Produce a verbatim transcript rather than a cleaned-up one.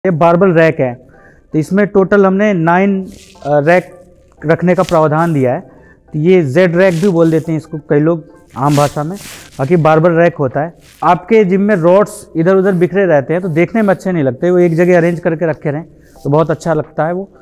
ये barbell rack है, तो इसमें टोटल हमने नाइन रैक रखने का प्रावधान दिया है। तो ये जेड रैक भी बोल देते हैं इसको कई लोग आम भाषा में, बाकी बार्बल रैक होता है। आपके जिम में रॉड्स इधर उधर बिखरे रहते हैं तो देखने में अच्छे नहीं लगते, वो एक जगह अरेंज करके रखे रहें तो बहुत अच्छा लगता है वो।